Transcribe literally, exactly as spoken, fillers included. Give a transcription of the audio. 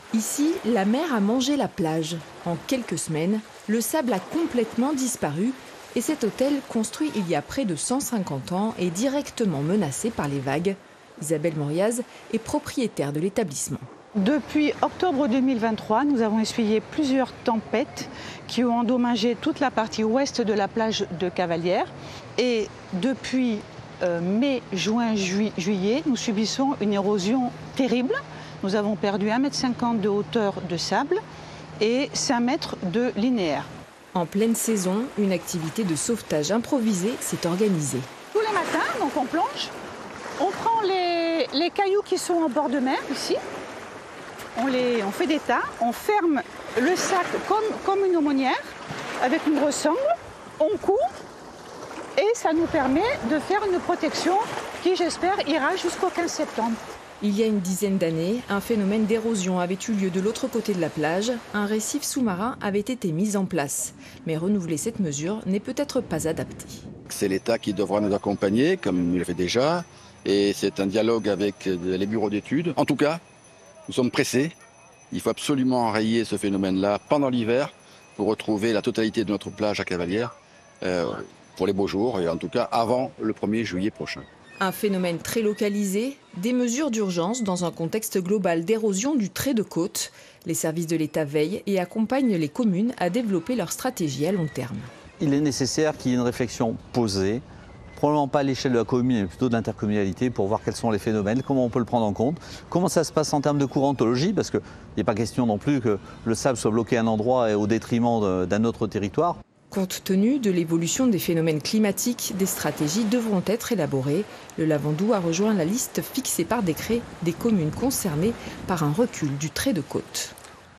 Ici, la mer a mangé la plage. En quelques semaines, le sable a complètement disparu et cet hôtel, construit il y a près de cent cinquante ans, est directement menacé par les vagues. Isabelle Moriaz est propriétaire de l'établissement. Depuis octobre deux mille vingt-trois, nous avons essuyé plusieurs tempêtes qui ont endommagé toute la partie ouest de la plage de Cavallières. Et depuis euh, mai, juin, ju juillet, nous subissons une érosion terrible. Nous avons perdu un mètre cinquante de hauteur de sable et cinq mètres de linéaire. En pleine saison, une activité de sauvetage improvisée s'est organisée. Tous les matins, donc on plonge, on prend les, les cailloux qui sont en bord de mer, ici, on, les, on fait des tas, on ferme le sac comme, comme une aumônière, avec une grosse sangle, on coud, et ça nous permet de faire une protection qui, j'espère, ira jusqu'au quinze septembre. Il y a une dizaine d'années, un phénomène d'érosion avait eu lieu de l'autre côté de la plage. Un récif sous-marin avait été mis en place. Mais renouveler cette mesure n'est peut-être pas adapté. C'est l'État qui devra nous accompagner, comme il le fait déjà. Et c'est un dialogue avec les bureaux d'études. En tout cas, nous sommes pressés. Il faut absolument enrayer ce phénomène-là pendant l'hiver pour retrouver la totalité de notre plage à Cavallières euh, pour les beaux jours. Et en tout cas, avant le premier juillet prochain. Un phénomène très localisé, des mesures d'urgence dans un contexte global d'érosion du trait de côte. Les services de l'État veillent et accompagnent les communes à développer leur stratégie à long terme. Il est nécessaire qu'il y ait une réflexion posée, probablement pas à l'échelle de la commune, mais plutôt de l'intercommunalité, pour voir quels sont les phénomènes, comment on peut le prendre en compte, comment ça se passe en termes de courantologie, parce qu'il n'est pas question non plus que le sable soit bloqué à un endroit et au détriment d'un autre territoire. Compte tenu de l'évolution des phénomènes climatiques, des stratégies devront être élaborées. Le Lavandou a rejoint la liste fixée par décret des communes concernées par un recul du trait de côte.